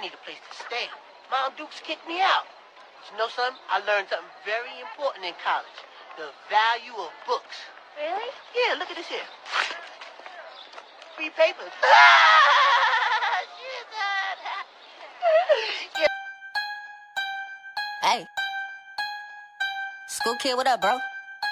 need a place to stay. Mom Dukes kicked me out. But you know something? I learned something very important in college. The value of books. Really? Yeah, look at this here. Free papers. Yeah. Hey. School kid, what up, bro?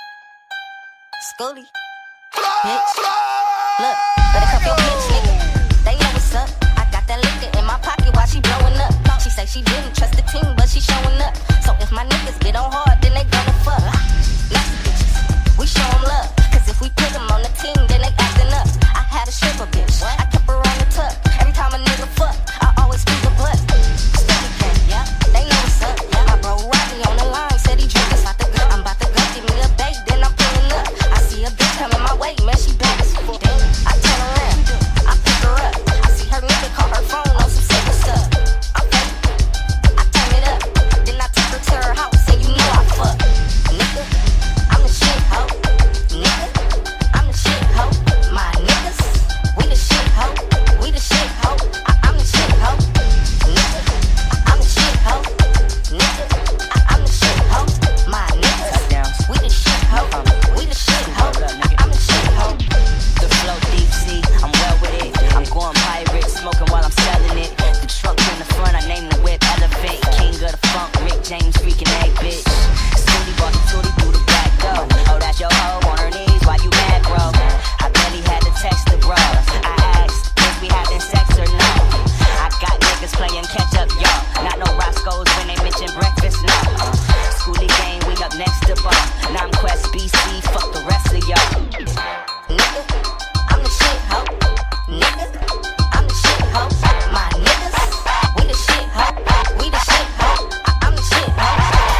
Schoolie. Bitch. Look, better cuff your bitch, nigga. They know what's up. I got that liquor in my pocket while she blowing up. She say she didn't trust the team, but she showing up. So if my niggas get on hard, then they gonna fuck. Nasty bitches, we show them love. Cause if we put them on the team, then they acting up. I had a stripper bitch, I kept her on the tuck. Every time a nigga fuck, I always squeeze a butt. Steady gang, yeah, they know what's up. My bro Rodney on the line said he drinking. I'm about to go, give me a bait, then I'm pulling up. I see a bitch coming my way, man, she bad as fuck. I turn around, I pick her up. I see her nigga call her phone on some simple stuff. Okay, I turn it up, then I take her to her house, and you know I fuck. Nigga, I'm the shit hoe. Nigga, I'm the shit hoe. My niggas, we the shit hoe. We the shit hoe. I'm the shit hoe. Nigga, I'm the shit hoe. Nigga, I'm the shit hoe. My niggas, we the shit hoe. We the shit hoe. I'm the shit hoe. The flow deep sea, I'm well with it. I'm going pirate, smoking while I'm selling it. The truck in the front, I name the whip Elevate. King of the funk, Rick James, freaking A bitch. Scooty bought the tootie through the back door. Oh, that's your hoe on her knees, why you mad, bro? I barely had to text the bro. I asked, if we having sex or no? I got niggas playing catch up, y'all. Not no Roscoe's when they mention breakfast, no. Schoolie gang, we up next to bar. Quest BC, fuck the rest of y'all. Nigga, I'm the shit hoe. Nigga, I'm the shit hoe. My niggas, we the shit hoe. We the shit hoe. I'm the shit hoe.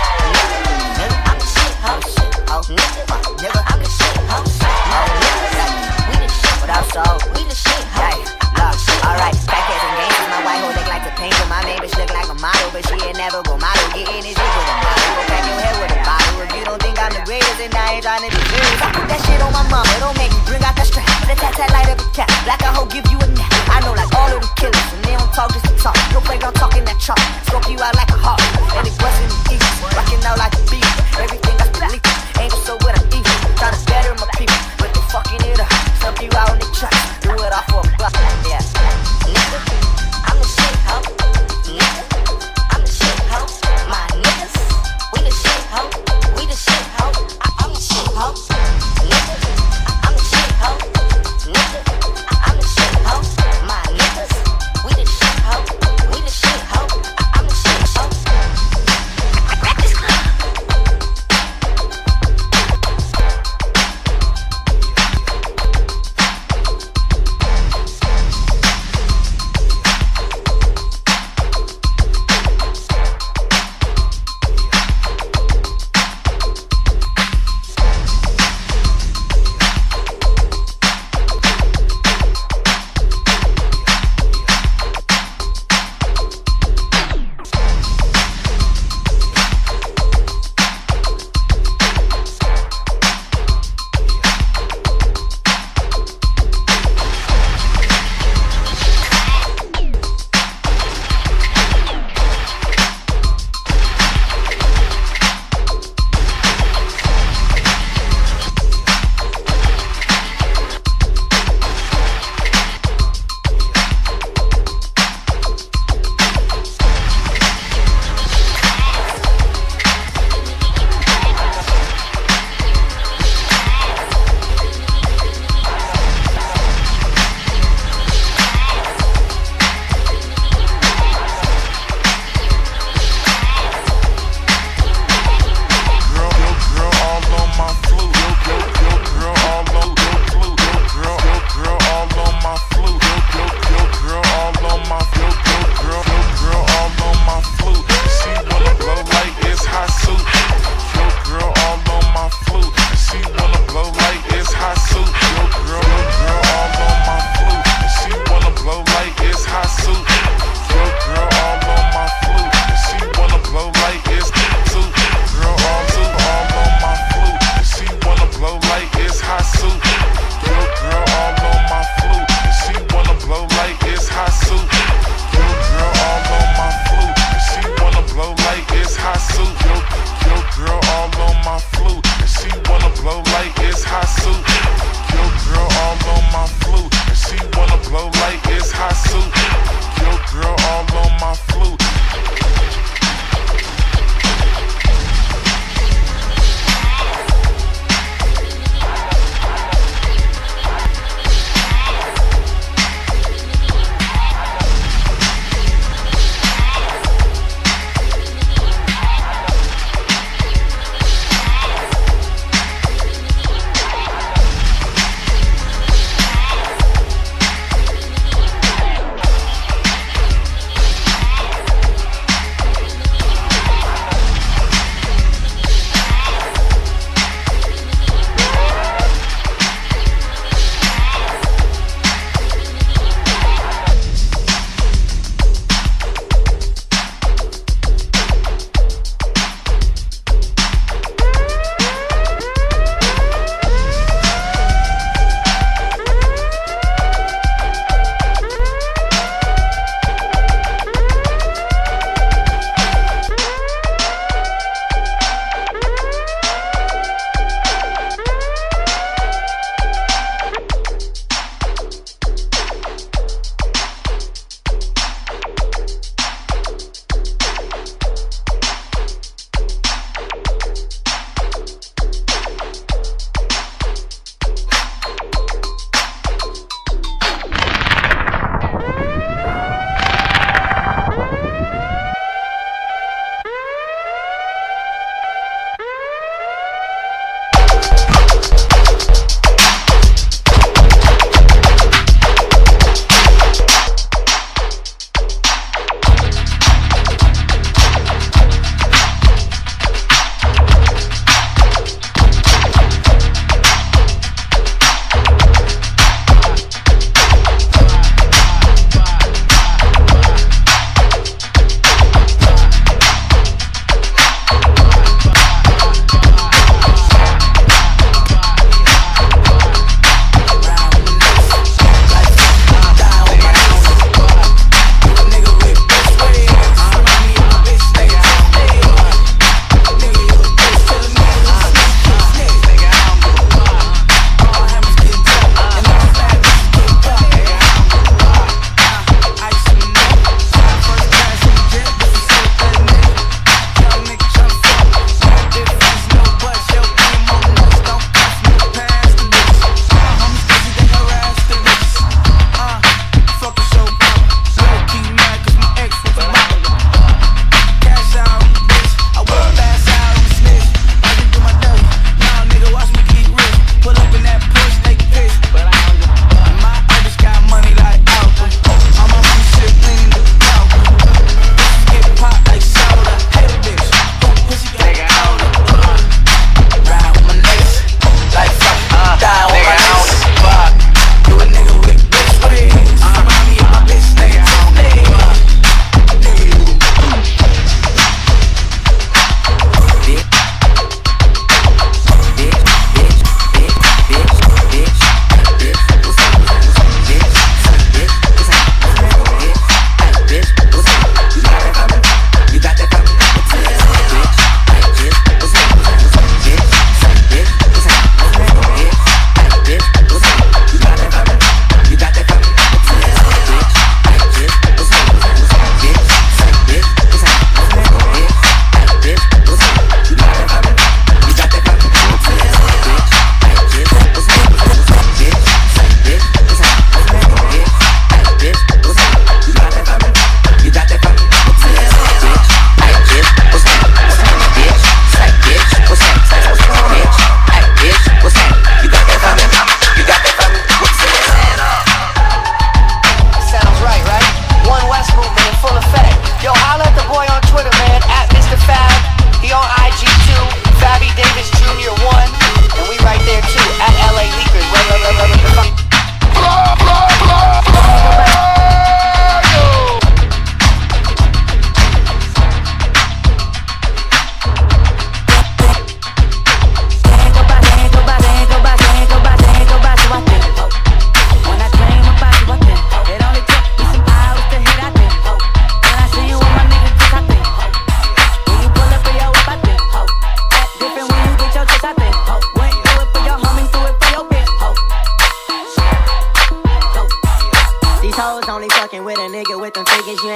Nigga, I'm the shit hoe. Nigga, I'm the shit hoe. My niggas, we the shit. What up, so? We the shit hoe. Hey, look, alright. Backheads and games, my white hoe look like the paint. My main bitch look like a model, but she ain't never go model. Getting this shit with a model. Go crack your head with a bottle. If you don't think I'm the greatest, then I ain't trying to be serious. I put that shit on my mama, don't make me bring out that strap. The tat light up a cat, like a hoe give you a nap. I know like all of the killers, and they don't talk just to talk. No playground talking that chalk, scope you out like a hawk. And they bustin' the east, rockin' out like a beat. Everything I spit leak, ain't so what I eat. Tryna better my people, but they fucking it up. Stump you out on the track, do it off for a buck. Yeah. Nigga, I'm the shit hoe. Nigga, I'm the shit hoe. My niggas, we the shit hoe. We the shit hoe. I'm the shit hoe. Nigga, I'm the shit hoe. Nigga, I'm the shit hoe. My niggas, we the shit hoe. We the shit hoe.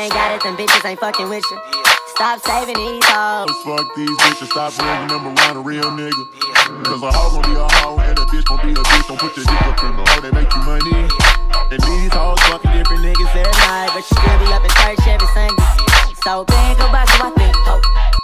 ain't got it, them bitches ain't fucking with you. Stop saving these hoes. Fuck these bitches, stop bringing them around a real nigga. Cause a hoe gon' be a hoe and a bitch gon' be a bitch. Don't put your dick up in the hole, they make you money. And these hoes fucking different niggas every night, but you still be up in church every Sunday. So big go back to my thing, ho.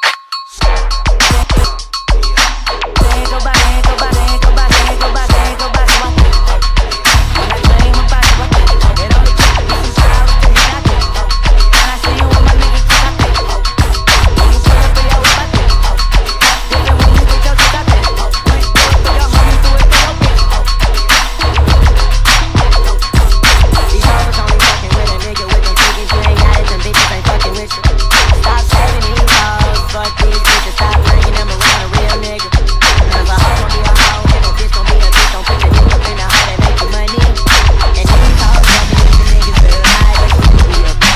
Big go back, big go back, big go back, big go back, big go back to my thing, ho. When I dream about you, I think, ho. It only took me some time to hit that thing, ho. When I see you with my niggas, I think, ho. When you pull up in your whip, I think, ho. Different when you get your dick, I think, ho. When you pull up in your homies, do it for your bitch, ho. These hoes only fucking with a nigga with them tickets. You ain't got it, them bitches ain't fucking with you. Stop saving these hoes, fuck these bitches. Stop bringing them around a real nigga. Cause a hoe gon' be a hoe and a bitch gon' be a bitch. Don't put your dick up in the hoe, they make you money. And these hoes fucking with the niggas real high, but you can be a bitch.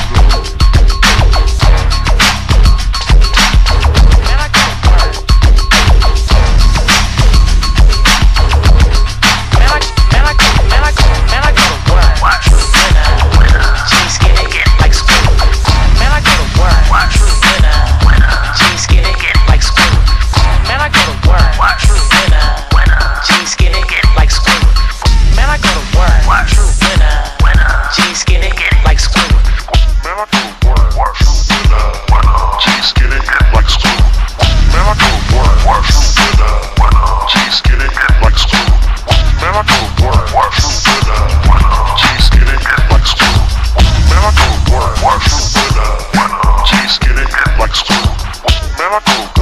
Man, I go to work. Man, I go to work. Winner. Jeans getting like school. Man, I go to work. Winner. Jeans getting like school. Man, I go to work. Winner. Jeans getting like school. Man, I go to work. Winner. Jeans getting like school. Man, I go to work. Jeans getting like school. Man, I go to work. Jeans getting like school. Man, I go to work. Jeans getting like school. Man, I go to work. Jeans getting like school. Man, I go to